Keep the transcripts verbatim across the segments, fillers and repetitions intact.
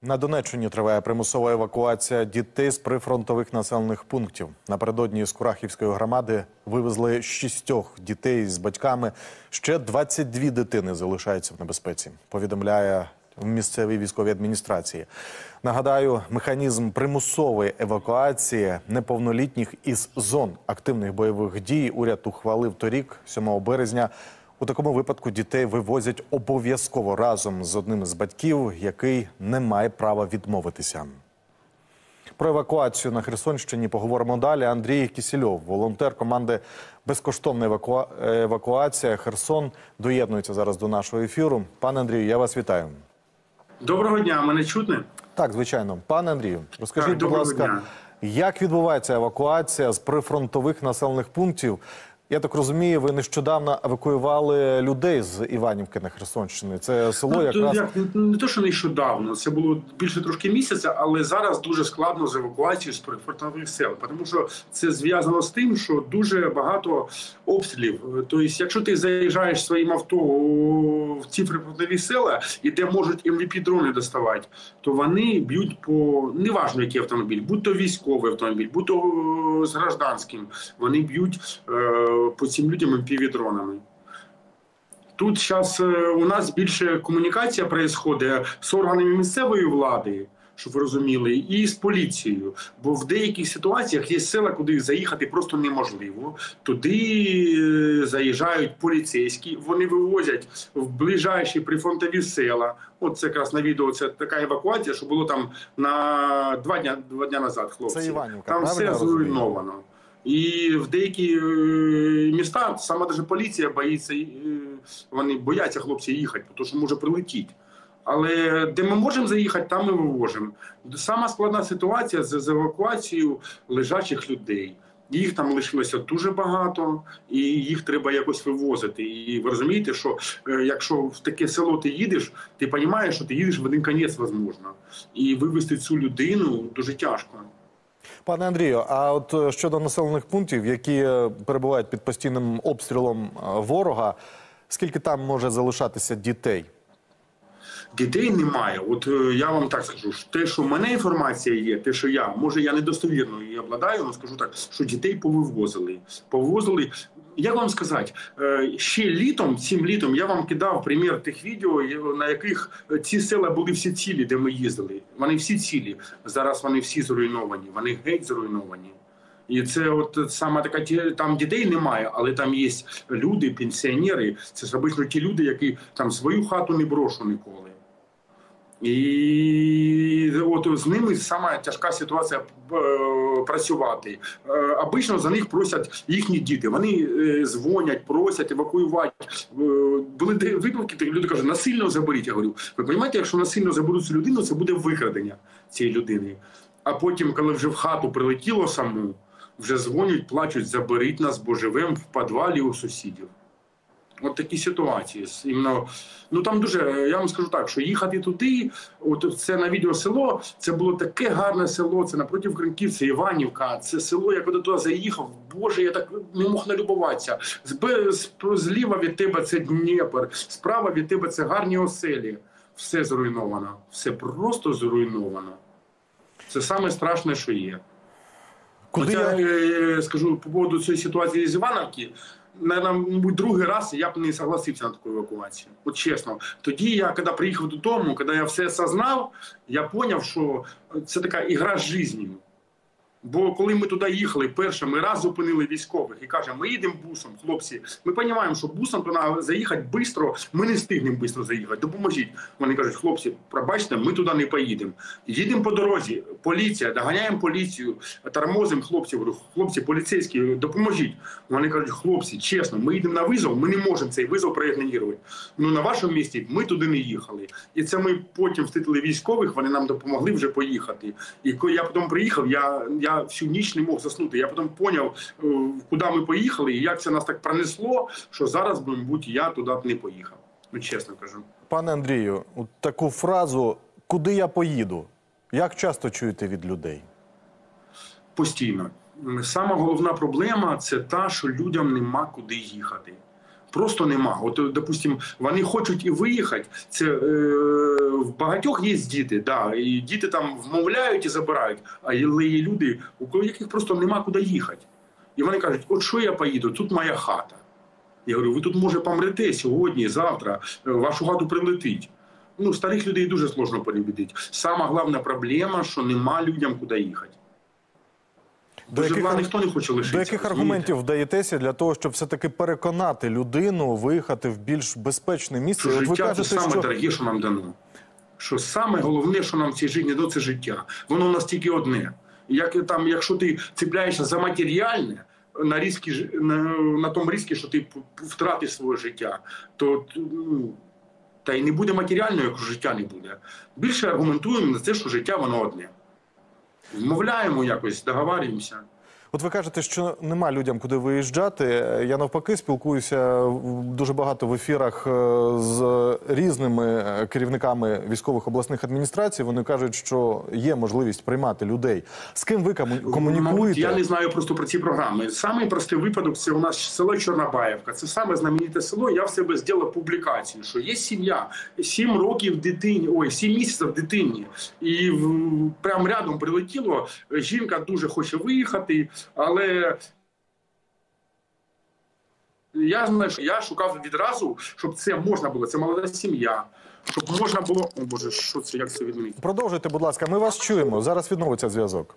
На Донеччині триває примусова евакуація дітей з прифронтових населених пунктів. Напередодні з Курахівської громади вивезли шістьох дітей з батьками. Ще двадцять дві дитини залишаються в небезпеці, повідомляє в місцевій військовій адміністрації. Нагадаю, механізм примусової евакуації неповнолітніх із зон активних бойових дій уряд ухвалив торік, сьомого березня. У такому випадку дітей вивозять обов'язково разом з одним з батьків, який не має права відмовитися. Про евакуацію на Херсонщині поговоримо далі. Андрій Кісельов, волонтер команди «Безкоштовна еваку... евакуація Херсон», доєднується зараз до нашого ефіру. Пане Андрію, я вас вітаю. Доброго дня, мене чутно? Так, звичайно. Пане Андрію, розкажіть, будь ласка, як відбувається евакуація з прифронтових населених пунктів? Я так розумію, ви нещодавно евакуювали людей з Іванівки на Херсонщині. Це село ну, якраз... Як, не те, що нещодавно. Це було більше трошки місяця, але зараз дуже складно з евакуацією з прифронтових сел. Тому що це зв'язано з тим, що дуже багато обстрілів. Тобто, якщо ти заїжджаєш своїм авто в ці прифронтові села, і де можуть ем ві пі-дрони доставати, то вони б'ють по... Неважно, який автомобіль. Будь-то військовий автомобіль, будь-то з гражданським. Вони б'ють... Е по цим людям ем пі ві-дронами. Тут зараз у нас більше комунікація відбувається з органами місцевої влади, щоб ви розуміли, і з поліцією. Бо в деяких ситуаціях є села, куди заїхати просто неможливо. Туди заїжджають поліцейські, вони вивозять в ближайші прифронтові села. От це якраз на відео, це така евакуація, що було там на два дня, два дня назад, хлопці. Це Іванівка, там все зруйновано. І в деякі міста сама даже поліція боїться, вони бояться хлопці їхати, тому що може прилетіти. Але де ми можемо заїхати, там ми вивозимо. Сама складна ситуація з евакуацією лежачих людей. Їх там лишилося дуже багато, і їх треба якось вивозити. І ви розумієте, що якщо в таке село ти їдеш, ти розумієш, що ти їдеш в один кінець, можливо. І вивезти цю людину дуже тяжко. Пане Андрію, а от щодо населених пунктів, які перебувають під постійним обстрілом ворога, скільки там може залишатися дітей? Дітей немає. От я вам так скажу, те, що в мене інформація є, те, що я, може я недостовірно її обладаю, але скажу так, що дітей повивозили. Повивозили, як вам сказати, ще літом, цим літом я вам кидав примір тих відео, на яких ці села були всі цілі, де ми їздили. Вони всі цілі. Зараз вони всі зруйновані, вони геть зруйновані. І це от саме така, там дітей немає, але там є люди, пенсіонери, це ж обично ті люди, які там свою хату не брошу ніколи. І от з ними сама тяжка ситуація працювати. Обично за них просять їхні діти. Вони дзвонять, просять евакуювати. Були випадки, люди кажуть, насильно заберіть. Я говорю, ви розумієте, якщо насильно заберуть цю людину, це буде викрадення цієї людини. А потім, коли вже в хату прилетіло саму, вже дзвонять, плачуть, заберіть нас, бо живемо в підвалі у сусідів. От такі ситуації. Іменно, ну там дуже, я вам скажу так, що їхати туди, от це на відео село, це було таке гарне село, це напроти Кринків, це Іванівка, це село, я коли туди заїхав, боже, я так не мог налюбуватися. Зліва від тебе це Дніпр, справа від тебе це гарні оселі. Все зруйновано, все просто зруйновано. Це саме страшне, що є. Куди Хоча, я... скажу, по поводу цієї ситуації з Іванівки, мабуть, другий раз я б не согласився на таку евакуацію. От чесно. Тоді я, коли приїхав додому, коли я все осознав, я зрозумів, що це така ігра з життю. Бо коли ми туди їхали, перше, ми раз зупинили військових і кажемо, ми їдемо бусом, хлопці. Ми розуміємо, що бусом туди заїхати швидко, ми не встигнемо швидко заїхати, допоможіть. Вони кажуть, хлопці, пробачте, ми туди не поїдемо. Їдемо по дорозі, поліція, доганяємо поліцію, тормозимо хлопців, говорю, хлопці, поліцейські, допоможіть. Вони кажуть, хлопці, чесно, ми їдемо на визов, ми не можемо цей визов проігнорувати. Ну, на вашому місці ми туди не їхали. І це ми потім встретили військових, вони нам допомогли вже поїхати. І коли я потім приїхав, я, я всю ніч не мог заснути. Я потім зрозумів, куди ми поїхали і як це нас так пронесло, що зараз, мабуть, я туди не поїхав. Ну, чесно кажу. Пане Андрію, таку фразу «куди я поїду» як часто чуєте від людей? Постійно. Сама головна проблема – це та, що людям нема куди їхати. просто нема. От, допустим, вони хочуть і виїхати. Це е, в багатьох є діти, да, і діти там вмовляють і забирають, але є люди, у яких просто нема куди їхати. І вони кажуть, от що я поїду, тут моя хата. Я говорю, ви тут, може, помрете сьогодні, завтра, вашу хату прилетить. Ну, старих людей дуже сложно перебідити. Сама головна проблема, що нема людям куди їхати. До яких, ніхто не хоче лишитися. До яких аргументів вдаєтеся для того, щоб все-таки переконати людину виїхати в більш безпечне місце? Що От ви життя кажете, – це саме що... дороге, що нам дано. Що саме головне, що нам в цій житті дано, це життя. Воно у нас тільки одне. Як, там, якщо ти цепляєшся за матеріальне, на, різкі, на, на тому різкі, що ти втратиш своє життя, то ну, та й не буде матеріального, якщо життя не буде. Більше аргументуємо на те, що життя воно одне. Вмовляємо якось, договарюємося. От ви кажете, що нема людям куди виїжджати. Я навпаки спілкуюся дуже багато в ефірах з різними керівниками військових обласних адміністрацій. Вони кажуть, що є можливість приймати людей. З ким ви комунікуєте? Я не знаю просто про ці програми. Самий простий випадок – це у нас село Чорнобаївка. Це саме знамените село. Я в себе зробив публікацію, що є сім'я, сім років дитині, ой, сім місяців дитині. І прямо рядом прилетіло, жінка дуже хоче виїхати. Але я знаю, що я шукав відразу, щоб це можна було, це молода сім'я, щоб можна було... О Боже, що це, як це відмінити? Продовжуйте, будь ласка, ми вас чуємо. Зараз відновиться зв'язок.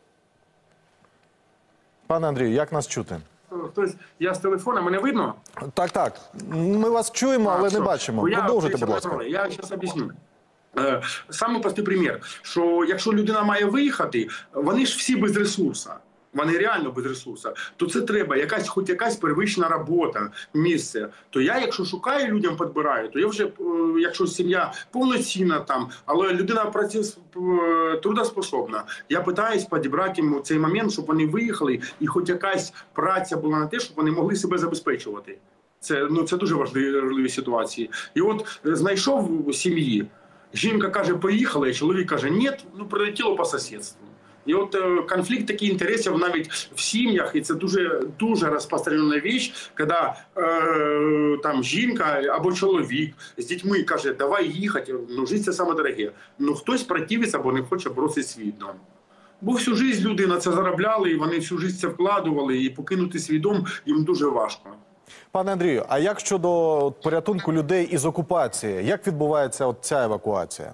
Пане Андрію, як нас чути? Хтось, я з телефона, мене видно? Так, так. Ми вас чуємо, але а, не бачимо. Я, Продовжуйте, будь ласка. Я зараз об'ясню. Саме простий примір, що якщо людина має виїхати, вони ж всі без ресурсу. Вони реально без ресурсу, то це треба якась, хоч якась первична робота, місце. То я, якщо шукаю, людям підбираю, то я вже, якщо сім'я повноцінна там, але людина праці... трудоспособна, я питаюсь підібрати їм цей момент, щоб вони виїхали, і хоч якась праця була на те, щоб вони могли себе забезпечувати. Це, ну, це дуже важливі, важливі ситуації. І от знайшов сім'ї, жінка каже, поїхала, і чоловік каже, ні, ну прилетіло по сусідству. І от е, конфлікт таких інтересів навіть в сім'ях, і це дуже, дуже розпространена річ, коли е, там жінка або чоловік з дітьми каже, давай їхати, ну життя це саме дороге. Ну хтось противиться або не хоче бросити свій дом. Бо всю життя люди на це заробляли, і вони всю життя це вкладували, і покинути свій дом їм дуже важко. Пане Андрію, а як щодо порятунку людей із окупації? Як відбувається от ця евакуація?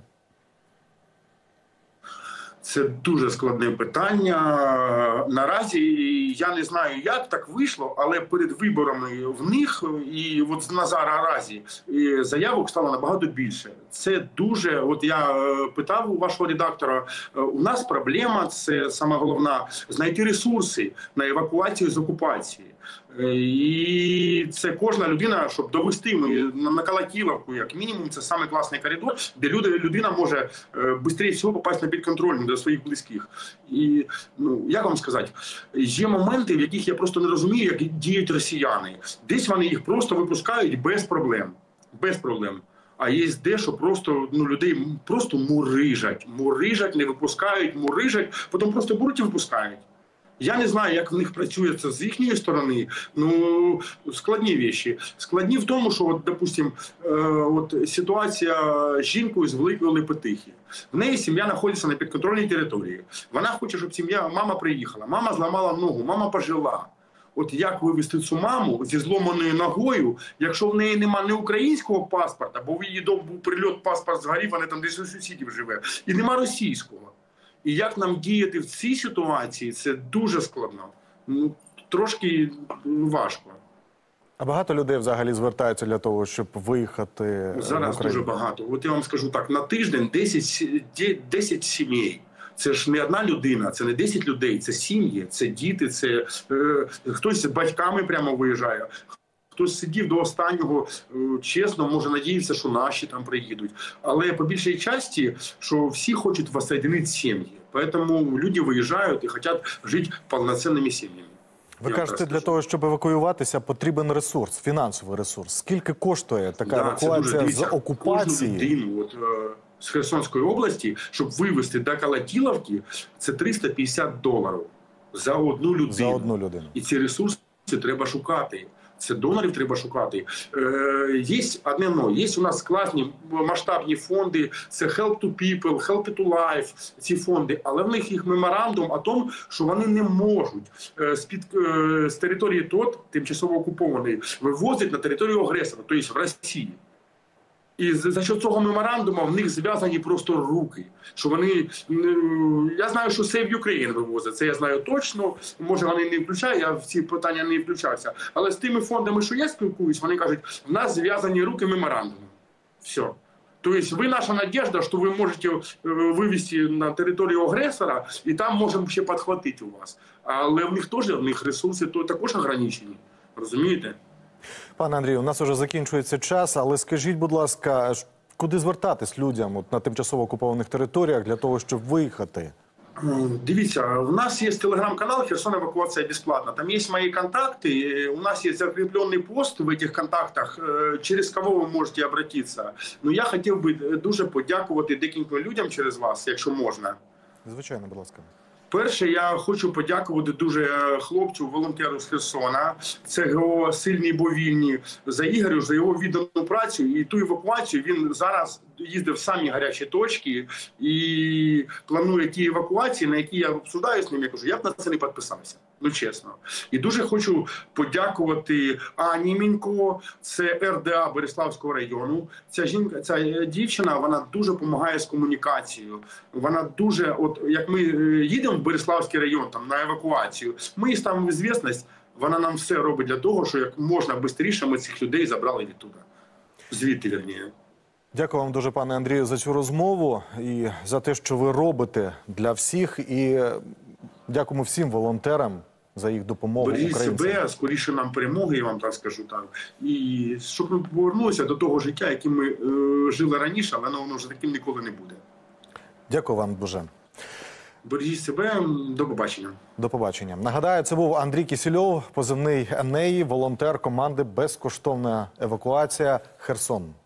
Це дуже складне питання. Наразі я не знаю, як так вийшло, але перед виборами в них і от на наразі заявок стало набагато більше. Це дуже, от я питав у вашого редактора, у нас проблема, це саме головна, знайти ресурси на евакуацію з окупації. І це кожна людина, щоб довести на Колотіловку, як мінімум, це саме класний коридор, де люди, людина може швидше всього попасти на підконтроль до своїх близьких. І, ну, як вам сказати, є моменти, в яких я просто не розумію, як діють росіяни. Десь вони їх просто випускають без проблем. Без проблем. А є де, що просто ну, людей просто мурижать. Мурижать, не випускають, мурижать, потім просто беруть і випускають. Я не знаю, як в них працює це з їхньої сторони, ну, складні речі. Складні в тому, що, от, допустим, е, от, ситуація з жінкою з Великої Лепетихи. В неї сім'я знаходиться на підконтрольній території. Вона хоче, щоб сім'я, мама приїхала, мама зламала ногу, мама пожила. От як вивезти цю маму зі зломаною ногою, якщо в неї немає не українського паспорта, бо в її дом був прильот, паспорт згорів, вона там десь у сусідів живе, і нема російського. І як нам діяти в цій ситуації, це дуже складно. Ну, трошки важко. А багато людей взагалі звертаються для того, щоб виїхати Зараз в Україну? Дуже багато. От я вам скажу так, на тиждень десять сімей. Це ж не одна людина, це не десять людей, це сім'ї, це діти, це е, хтось з батьками прямо виїжджає. Хтось сидів до останнього, чесно, може надіятися, що наші там приїдуть. Але по більшій часті, що всі хочуть воссоединити сім'ї. Тому люди виїжджають і хочуть жити повноцінними сім'ями. Ви Я кажете, для того, щоб евакуюватися, потрібен ресурс, фінансовий ресурс. Скільки коштує така да, евакуація дуже, з окупації? Кожну людину от, з Херсонської області, щоб вивезти до Колотіловки, це триста п'ятдесят доларів за одну людину. За одну людину. І ці ресурси треба шукати. Це донорів треба шукати. Е, є одне но. Є у нас класні масштабні фонди. Це Help to People, Help to Life, ці фонди. Але в них їх меморандум о тому, що вони не можуть е, з, під, е, з території ТОТ, тимчасово окупованої, вивозити на територію агресора, тобто в Росії. І за що цього меморандуму в них зв'язані просто руки. Що вони, я знаю, що Save Ukraine вивозить, це я знаю точно, може вони не включають, я в ці питання не включався. Але з тими фондами, що я спілкуюсь, вони кажуть, в нас зв'язані руки меморандумом. Все. Тобто ви наша надежда, що ви можете вивезти на територію агресора, і там можемо ще підхватити у вас. Але в них теж, в них ресурси також ограничені. Розумієте? Пане Андрію, у нас вже закінчується час, але скажіть, будь ласка, куди звертатись людям от, на тимчасово окупованих територіях для того, щоб виїхати? Дивіться, у нас є телеграм-канал «Херсон евакуація безплатна». Там є мої контакти, у нас є закріплений пост в цих контактах, через кого ви можете обратитися. Ну, я хотів би дуже подякувати декільком людям через вас, якщо можна. Звичайно, будь ласка. Перше, я хочу подякувати дуже хлопцю, волонтеру з Херсона. Це його сильні бовільні, за Ігорю, за його віддану працю. І ту евакуацію він зараз їздив в самі гарячі точки і планує ті евакуації, на які я обсуждаю з ним. Я кажу, я б на це не підписався. Ну, чесно. І дуже хочу подякувати Ані Мінько, це ер де а Береславського району. Ця жінка, ця дівчина, вона дуже допомагає з комунікацією. Вона дуже, от як ми їдемо в Береславський район там на евакуацію, ми їй ставимо звісність, вона нам все робить для того, що як можна швидше ми цих людей забрали відтуди. Звідти, вірніше. Дякую вам дуже, пане Андрію, за цю розмову і за те, що ви робите для всіх. І дякуємо всім волонтерам за їх допомогу українцям. Бережіть себе, скоріше нам перемоги, я вам так скажу так. І щоб ми повернулися до того життя, яким ми е, жили раніше, але воно вже таким ніколи не буде. Дякую вам дуже. Бережіть себе, до побачення. До побачення. Нагадаю, це був Андрій Кісільов, позивний Енеї, волонтер команди «Безкоштовна евакуація Херсон».